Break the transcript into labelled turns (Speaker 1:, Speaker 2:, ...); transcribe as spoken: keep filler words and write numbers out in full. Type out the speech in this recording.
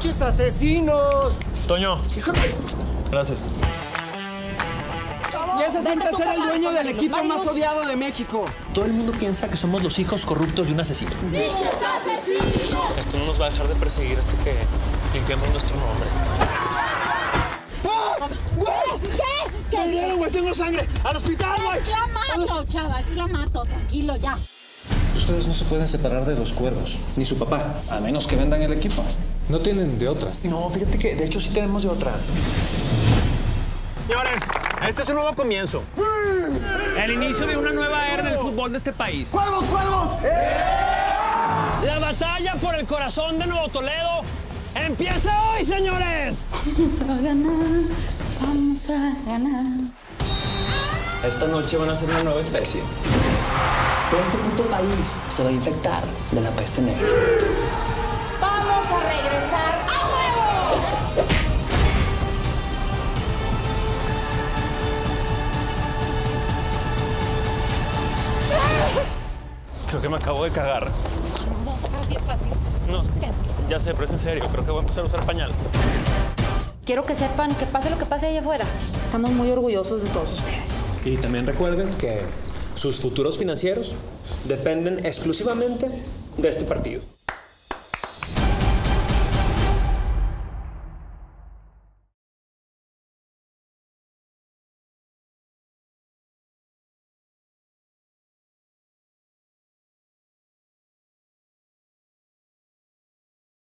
Speaker 1: ¡Pinches asesinos!
Speaker 2: Toño.
Speaker 1: ¡Hijo de...
Speaker 2: Gracias.
Speaker 3: Ya se siente ser el dueño del equipo más odiado de México.
Speaker 1: Todo el mundo piensa que somos los hijos corruptos de un asesino.
Speaker 3: ¡Pinches asesinos!
Speaker 2: Esto no nos va a dejar de perseguir hasta que limpiemos nuestro nombre.
Speaker 3: ¡Ah! ¡Güey!
Speaker 4: ¿Qué? ¿Qué?
Speaker 3: ¡Me hirieron, güey! ¡Tengo sangre! ¡Al hospital, güey!
Speaker 4: Es la mato, chava, es la mato. Tranquilo, ya.
Speaker 5: Ustedes no se pueden separar de los cuervos, ni su papá, a menos que vendan el equipo. No tienen de otra.
Speaker 1: No, fíjate que de hecho sí tenemos de otra.
Speaker 2: Señores, este es un nuevo comienzo. El inicio de una nueva era en el fútbol de este país.
Speaker 3: ¡Cuervos, cuervos!
Speaker 2: La batalla por el corazón de Nuevo Toledo empieza hoy, señores.
Speaker 4: Vamos a ganar, vamos a ganar.
Speaker 1: Esta noche van a ser una nueva especie. Todo este puto país se va a infectar de la peste negra.
Speaker 4: Vamos a regresar a huevo.
Speaker 2: Creo que me acabo de cagar.
Speaker 4: Nos vamos a sacar así de fácil.
Speaker 2: No, ya sé, pero es en serio. Creo que voy a empezar a usar pañal.
Speaker 6: Quiero que sepan que pase lo que pase allá afuera, estamos muy orgullosos de todos ustedes.
Speaker 1: Y también recuerden que sus futuros financieros dependen exclusivamente de este partido.